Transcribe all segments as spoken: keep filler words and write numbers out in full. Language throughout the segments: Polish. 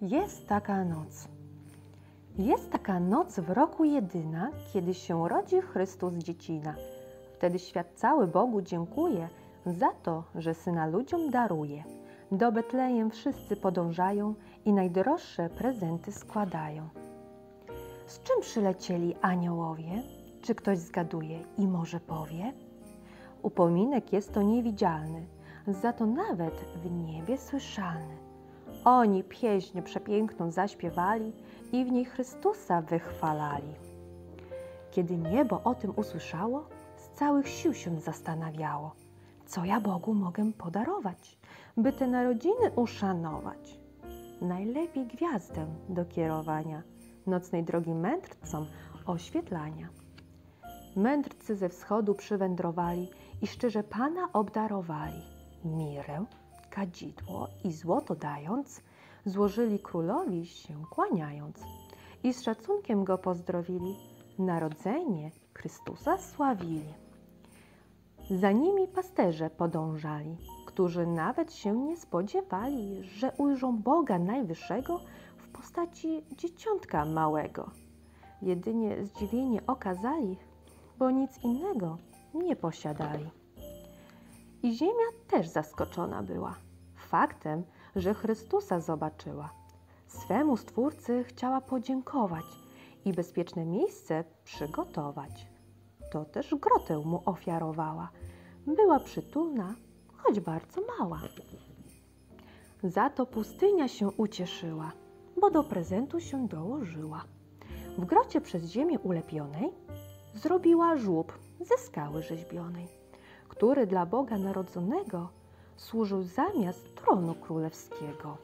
Jest taka noc. Jest taka noc w roku jedyna, kiedy się rodzi Chrystus dziecina. Wtedy świat cały Bogu dziękuje za to, że Syna ludziom daruje. Do Betlejem wszyscy podążają i najdroższe prezenty składają. Z czym przylecieli aniołowie? Czy ktoś zgaduje i może powie? Upominek jest to niewidzialny, za to nawet w niebie słyszalny. Oni pieśń przepiękną zaśpiewali i w niej Chrystusa wychwalali. Kiedy niebo o tym usłyszało, z całych sił się zastanawiało, co ja Bogu mogę podarować, by te narodziny uszanować. Najlepiej gwiazdę do kierowania, nocnej drogi mędrcom oświetlania. Mędrcy ze wschodu przywędrowali i szczerze Pana obdarowali. Mirę, kadzidło i złoto dając, złożyli królowi się kłaniając i z szacunkiem go pozdrowili, narodzenie Chrystusa sławili. Za nimi pasterze podążali, którzy nawet się nie spodziewali, że ujrzą Boga Najwyższego w postaci dzieciątka małego. Jedynie zdziwienie okazali, bo nic innego nie posiadali. I ziemia też zaskoczona była faktem, że Chrystusa zobaczyła. Swemu Stwórcy chciała podziękować i bezpieczne miejsce przygotować. To też grotę mu ofiarowała. Była przytulna, choć bardzo mała. Za to pustynia się ucieszyła, bo do prezentu się dołożyła. W grocie przez ziemię ulepionej zrobiła żłób ze skały rzeźbionej, który dla Boga Narodzonego służył zamiast tronu królewskiego.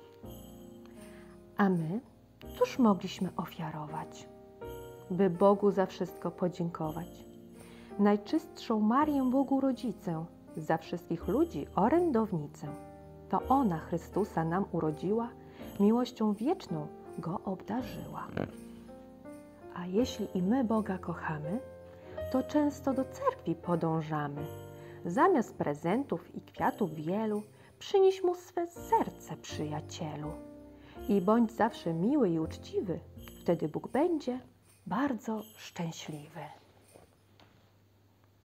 A my cóż mogliśmy ofiarować, by Bogu za wszystko podziękować? Najczystszą Marię Bogu Rodzicę, za wszystkich ludzi orędownicę. To ona Chrystusa nam urodziła, miłością wieczną Go obdarzyła. A jeśli i my Boga kochamy, to często do cerkwi podążamy. Zamiast prezentów i kwiatów wielu, przynieś Mu swe serce, przyjacielu. I bądź zawsze miły i uczciwy, wtedy Bóg będzie bardzo szczęśliwy.